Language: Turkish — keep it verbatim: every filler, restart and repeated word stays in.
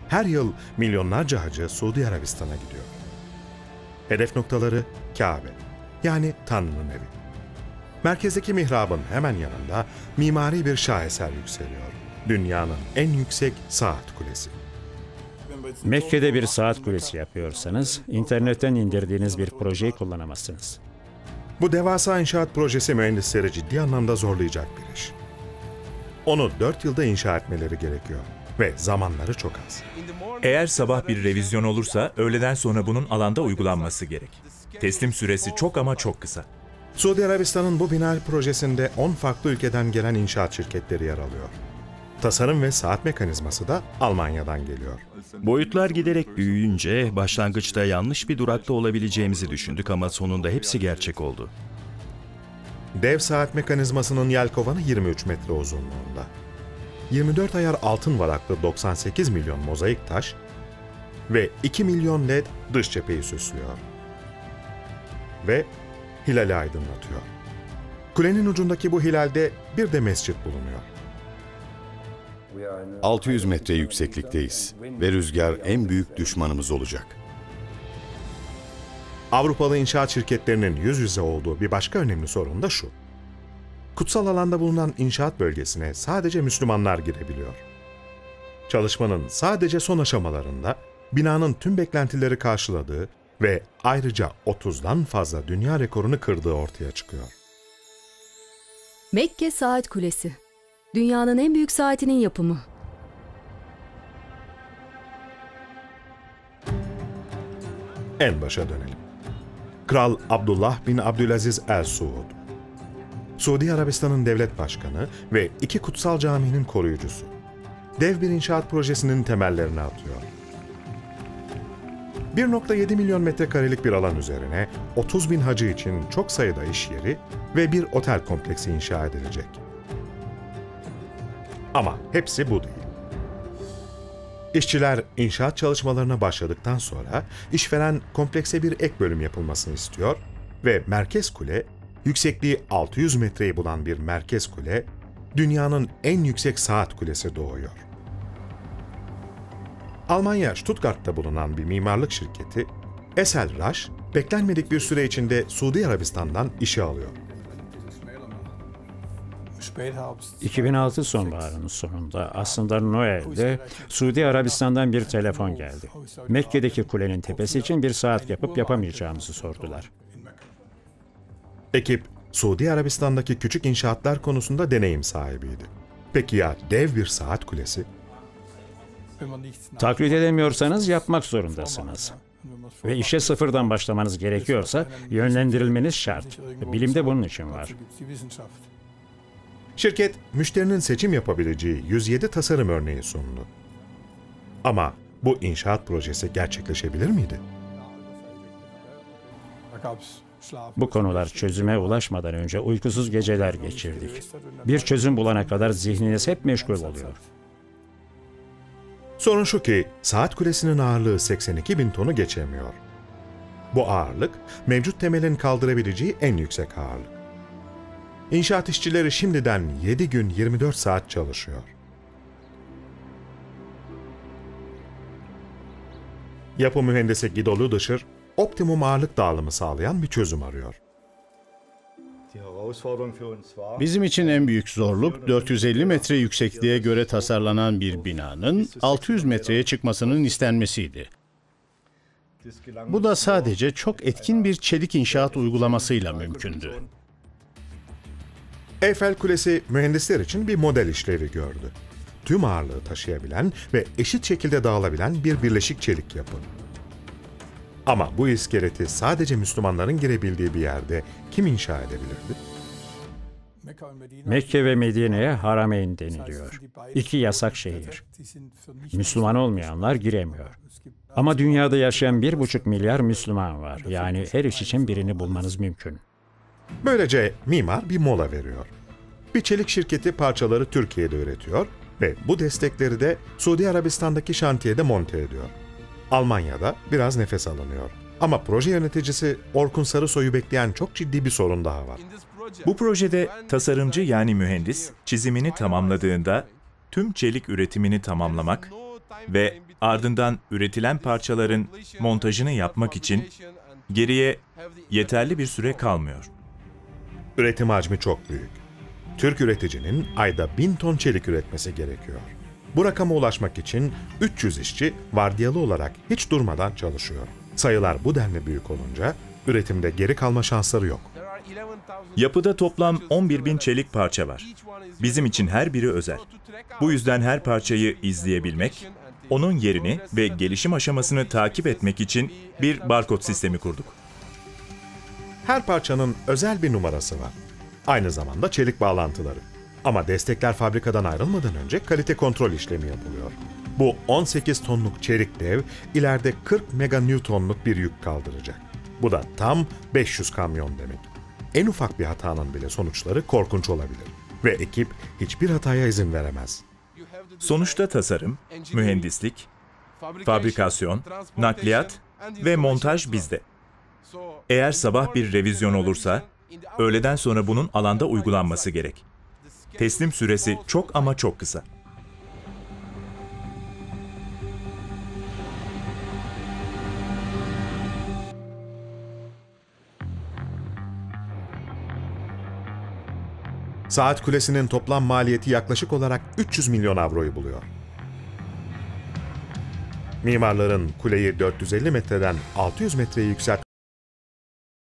Her yıl milyonlarca hacı Suudi Arabistan'a gidiyor. Hedef noktaları Kabe, yani Tanrı'nın evi. Merkezdeki mihrabın hemen yanında mimari bir şaheser yükseliyor. Dünyanın en yüksek saat kulesi. Mekke'de bir saat kulesi yapıyorsanız, internetten indirdiğiniz bir projeyi kullanamazsınız. Bu devasa inşaat projesi mühendisleri ciddi anlamda zorlayacak bir iş. Onu dört yılda inşa etmeleri gerekiyor ve zamanları çok az. Eğer sabah bir revizyon olursa öğleden sonra bunun alanda uygulanması gerek. Teslim süresi çok ama çok kısa. Suudi Arabistan'ın bu bina projesinde on farklı ülkeden gelen inşaat şirketleri yer alıyor. Tasarım ve saat mekanizması da Almanya'dan geliyor. Boyutlar giderek büyüyünce başlangıçta yanlış bir durakta olabileceğimizi düşündük ama sonunda hepsi gerçek oldu. Dev saat mekanizmasının yelkovanı yirmi üç metre uzunluğunda. yirmi dört ayar altın varaklı doksan sekiz milyon mozaik taş ve iki milyon led dış cepheyi süslüyor. Ve hilali aydınlatıyor. Kulenin ucundaki bu hilalde bir de mescit bulunuyor. altı yüz metre yükseklikteyiz ve rüzgar en büyük düşmanımız olacak. Avrupalı inşaat şirketlerinin yüz yüze olduğu bir başka önemli sorun da şu. Kutsal alanda bulunan inşaat bölgesine sadece Müslümanlar girebiliyor. Çalışmanın sadece son aşamalarında binanın tüm beklentileri karşıladığı ve ayrıca otuzdan fazla dünya rekorunu kırdığı ortaya çıkıyor. Mekke Saat Kulesi. Dünyanın en büyük saatinin yapımı. En başa dönelim. Kral Abdullah bin Abdülaziz El Suud. Suudi Arabistan'ın devlet başkanı ve iki kutsal caminin koruyucusu. Dev bir inşaat projesinin temellerini atıyor. bir nokta yedi milyon metrekarelik bir alan üzerine otuz bin hacı için çok sayıda iş yeri ve bir otel kompleksi inşa edilecek. Ama hepsi bu değil. İşçiler inşaat çalışmalarına başladıktan sonra işveren komplekse bir ek bölüm yapılmasını istiyor ve merkez kule, yüksekliği altı yüz metreyi bulan bir merkez kule, dünyanın en yüksek saat kulesi doğuyor. Almanya Stuttgart'ta bulunan bir mimarlık şirketi, Eselraş, beklenmedik bir süre içinde Suudi Arabistan'dan işe alıyor. iki bin altı sonbaharının sonunda aslında Noel'de Suudi Arabistan'dan bir telefon geldi. Mekke'deki kulenin tepesi için bir saat yapıp yapamayacağımızı sordular. Ekip, Suudi Arabistan'daki küçük inşaatlar konusunda deneyim sahibiydi. Peki ya dev bir saat kulesi? Taklit edemiyorsanız yapmak zorundasınız. Ve işe sıfırdan başlamanız gerekiyorsa yönlendirilmeniz şart. Bilimde bunun için var. Şirket, müşterinin seçim yapabileceği yüz yedi tasarım örneği sundu. Ama bu inşaat projesi gerçekleşebilir miydi? Bu konular çözüme ulaşmadan önce uykusuz geceler geçirdik. Bir çözüm bulana kadar zihniniz hep meşgul oluyor. Sorun şu ki, saat kulesinin ağırlığı seksen iki bin tonu geçemiyor. Bu ağırlık, mevcut temelin kaldırabileceği en yüksek ağırlık. İnşaat işçileri şimdiden yedi gün yirmi dört saat çalışıyor. Yapı mühendisi Guido Ludescher, optimum ağırlık dağılımı sağlayan bir çözüm arıyor. Bizim için en büyük zorluk dört yüz elli metre yüksekliğe göre tasarlanan bir binanın altı yüz metreye çıkmasının istenmesiydi. Bu da sadece çok etkin bir çelik inşaat uygulamasıyla mümkündü. Eyfel Kulesi mühendisler için bir model işlevi gördü. Tüm ağırlığı taşıyabilen ve eşit şekilde dağılabilen bir birleşik çelik yapı. Ama bu iskeleti sadece Müslümanların girebildiği bir yerde kim inşa edebilirdi? Mekke ve Medine'ye Harameyn deniliyor. İki yasak şehir. Müslüman olmayanlar giremiyor. Ama dünyada yaşayan bir buçuk milyar Müslüman var. Yani her iş için birini bulmanız mümkün. Böylece mimar bir mola veriyor. Bir çelik şirketi parçaları Türkiye'de üretiyor ve bu destekleri de Suudi Arabistan'daki şantiyede monte ediyor. Almanya'da biraz nefes alınıyor. Ama proje yöneticisi Orkun Sarısoy'u bekleyen çok ciddi bir sorun daha var. Bu projede tasarımcı yani mühendis çizimini tamamladığında tüm çelik üretimini tamamlamak ve ardından üretilen parçaların montajını yapmak için geriye yeterli bir süre kalmıyor. Üretim hacmi çok büyük. Türk üreticinin ayda bin ton çelik üretmesi gerekiyor. Bu rakama ulaşmak için üç yüz işçi vardiyalı olarak hiç durmadan çalışıyor. Sayılar bu denli büyük olunca üretimde geri kalma şansları yok. Yapıda toplam on bir bin çelik parça var. Bizim için her biri özel. Bu yüzden her parçayı izleyebilmek, onun yerini ve gelişim aşamasını takip etmek için bir barkod sistemi kurduk. Her parçanın özel bir numarası var. Aynı zamanda çelik bağlantıları. Ama destekler fabrikadan ayrılmadan önce kalite kontrol işlemi yapılıyor. Bu on sekiz tonluk çelik dev ileride kırk meganewtonluk bir yük kaldıracak. Bu da tam beş yüz kamyon demek. En ufak bir hatanın bile sonuçları korkunç olabilir. Ve ekip hiçbir hataya izin veremez. Sonuçta tasarım, mühendislik, fabrikasyon, nakliyat ve montaj bizde. Eğer sabah bir revizyon olursa, öğleden sonra bunun alanda uygulanması gerek. Teslim süresi çok ama çok kısa. Saat kulesinin toplam maliyeti yaklaşık olarak üç yüz milyon avroyu buluyor. Mimarların kuleyi dört yüz elli metreden altı yüz metreye yükselt